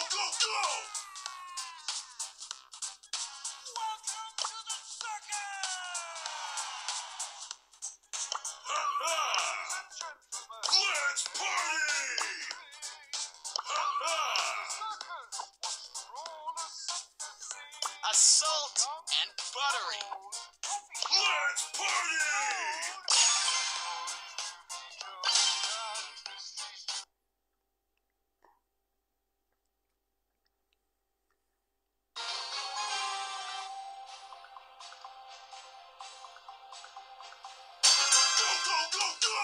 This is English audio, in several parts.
go, go! Welcome to the circus! Ha ha! Let's party! Ha ha! Assault and buttery. Let's party! Go, go, go, go!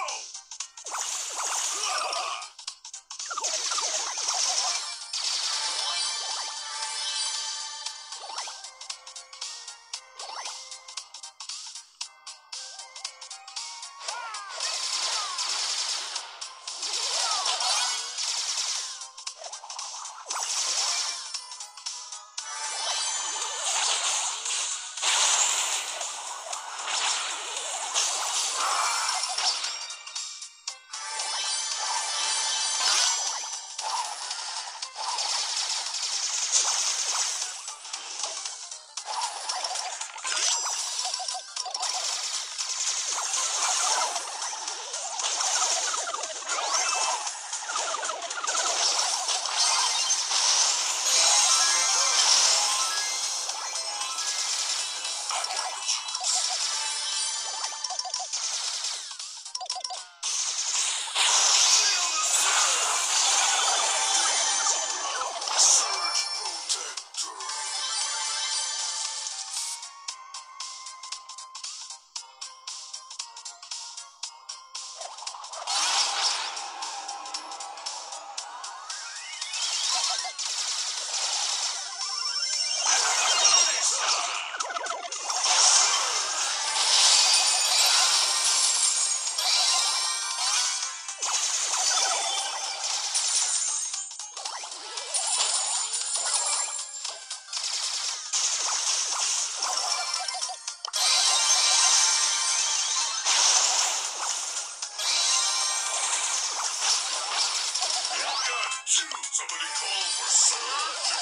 Somebody call for Surge!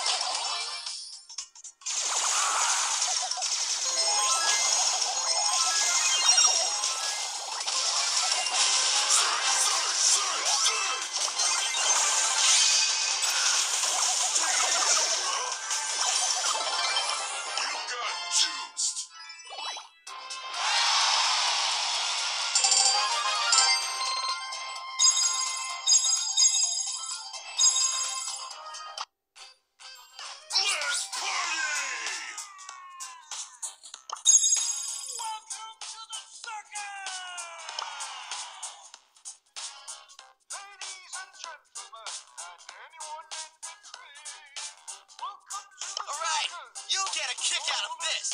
You'll get a kick out of this.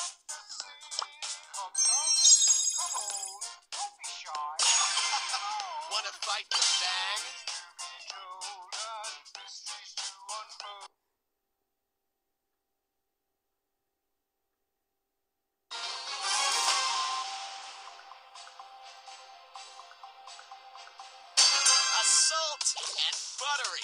Wanna fight the Fang? Assault and buttery.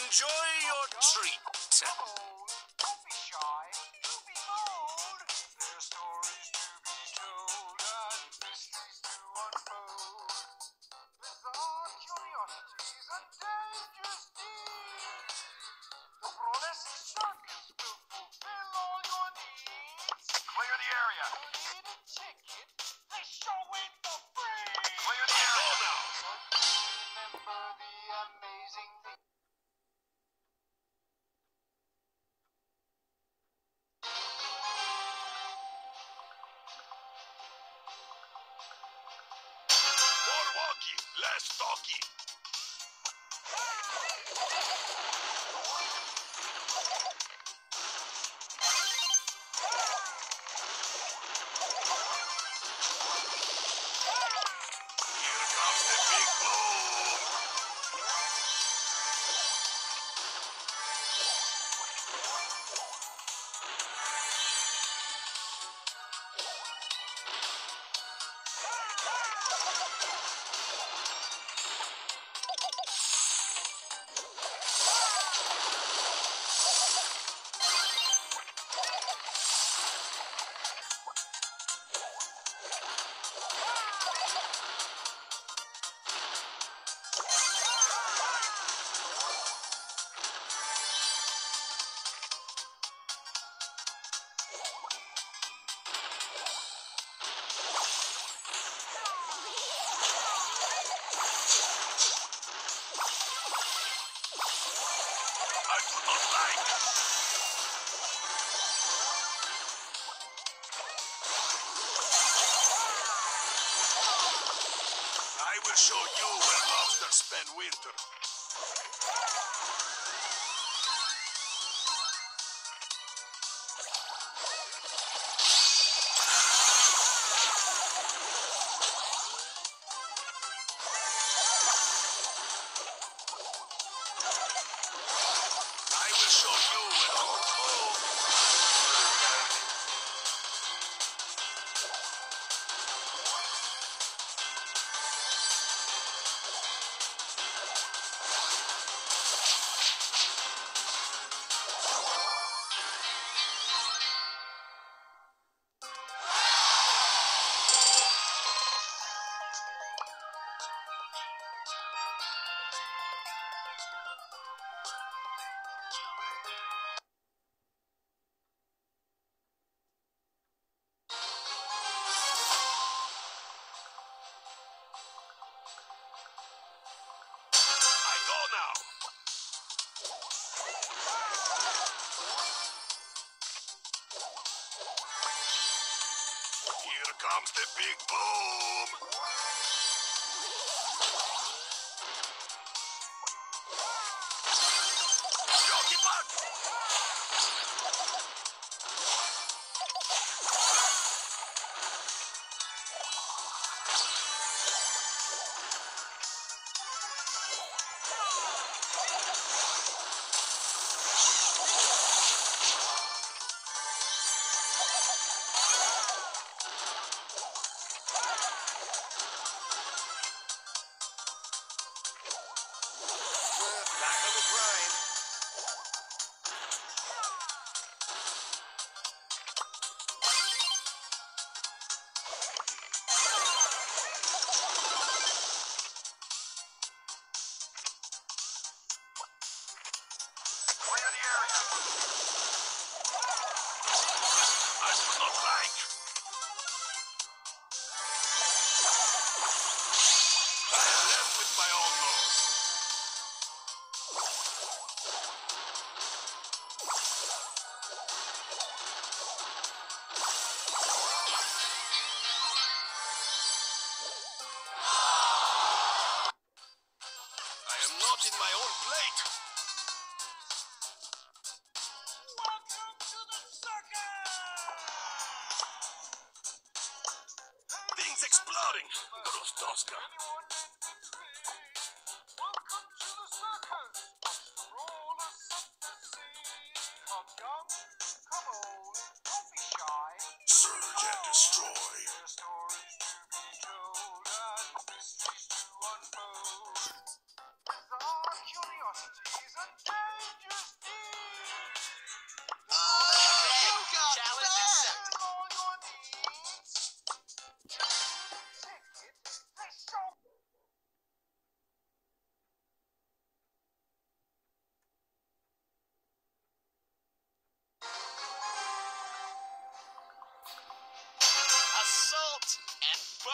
Enjoy your treat. Come on, don't be shy, do be bold. There's stories to be told and mysteries to unfold. Bizarre curiosities and dangerous deeds. The burlesque circus will fulfill all your needs. Clear the area. You need a ticket, they show it for free. Clear the area now. Remember the amazing thing. More walkie, less talkie. Here comes the big boom. I do not like. I will show you where lobsters spend winter. I will show you where. Oh. I go now. Here comes the big boom. Jockey puck. Back on the grind. Clear the area. I do not like. I am left with my own nose. I am not in my own plate. Welcome to the circus! Things exploding. Grustoska. Anyone in between? Welcome to the circus! Roll us up the scene. Come young, come old, don't be shy. Surge and destroy. There's stories to be told and mysteries to unfold. Bizarre curiosities and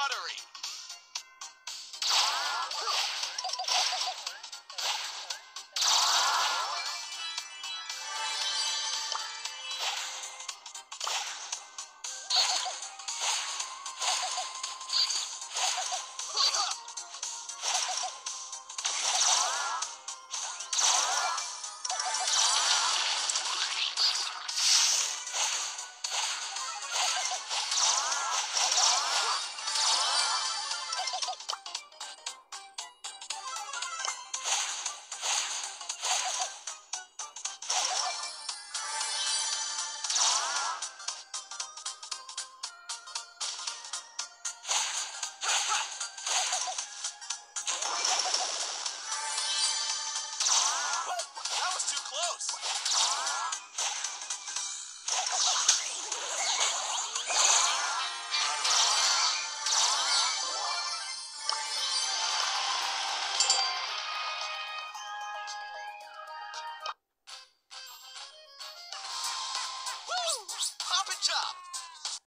lottery.